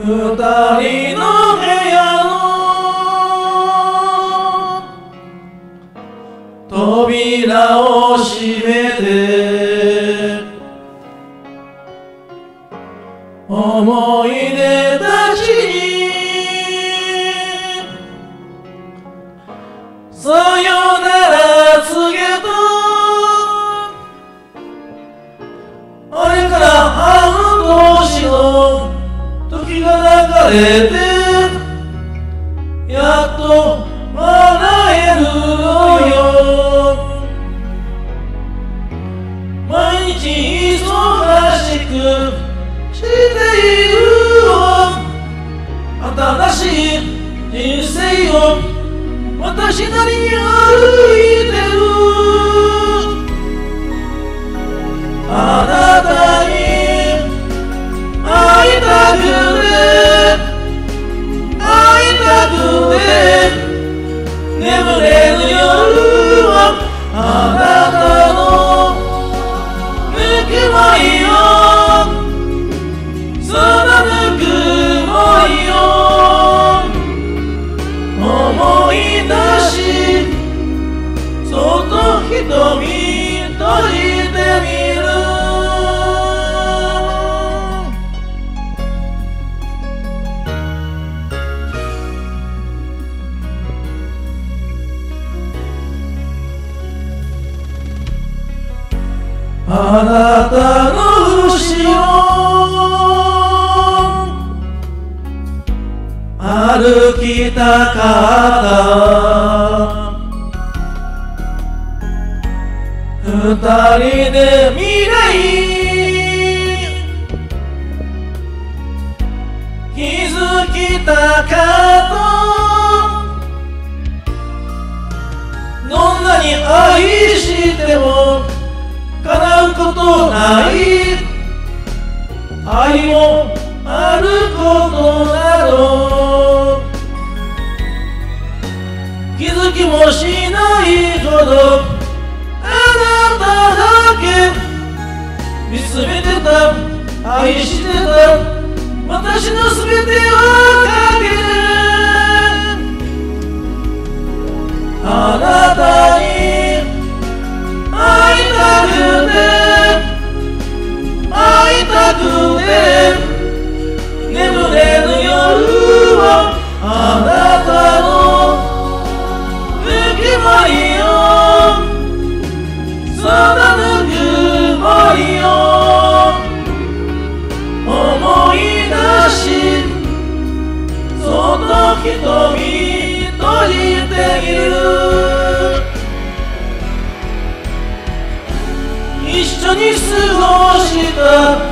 二人の部屋の扉を閉めて思い出たちにさよなら告げた。あれから半年の時が流れてやっと笑えるのよ。毎日忙しくしているわ。新しい人生を私なりに歩いてる。あなたに会いたくて会いたくて眠れぬ夜はあなたのぬくもりよ、そのぬくもりよ思い出しそっと瞳閉じてみる。あなたの後ろ歩きたかった。二人で未来気づきたかった。どんなに愛しても叶うことない愛もあることなど気づきもしないほどあなただけ見つめてた愛してた私のすべてをかけてあなたに会いたくて眠れぬ夜はあなたのぬくもりよ、そのぬくもりよ思い出しそっと瞳閉じている。一緒に過ごした